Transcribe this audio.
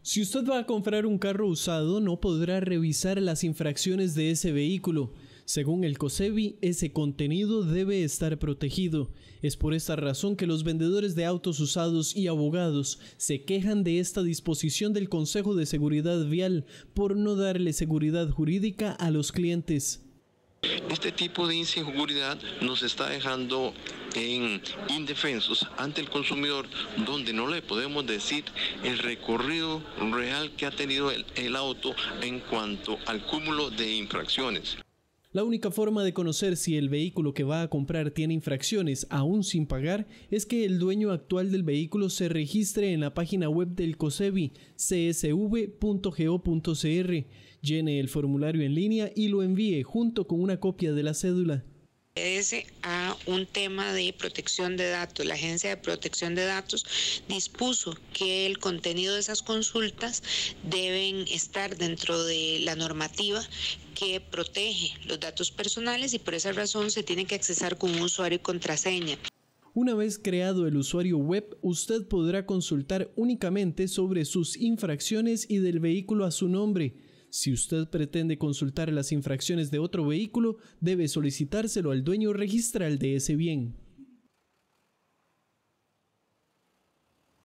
Si usted va a comprar un carro usado, no podrá revisar las infracciones de ese vehículo. Según el COSEBI, ese contenido debe estar protegido. Es por esta razón que los vendedores de autos usados y abogados se quejan de esta disposición del Consejo de Seguridad Vial por no darle seguridad jurídica a los clientes. Este tipo de inseguridad nos está dejando indefensos ante el consumidor, donde no le podemos decir el recorrido real que ha tenido el auto en cuanto al cúmulo de infracciones. La única forma de conocer si el vehículo que va a comprar tiene infracciones aún sin pagar es que el dueño actual del vehículo se registre en la página web del COSEBI, csv.go.cr, llene el formulario en línea y lo envíe junto con una copia de la cédula. Obedece a un tema de protección de datos. La Agencia de Protección de Datos dispuso que el contenido de esas consultas deben estar dentro de la normativa que protege los datos personales y por esa razón se tiene que accesar con un usuario y contraseña. Una vez creado el usuario web, usted podrá consultar únicamente sobre sus infracciones y del vehículo a su nombre. Si usted pretende consultar las infracciones de otro vehículo, debe solicitárselo al dueño registral de ese bien.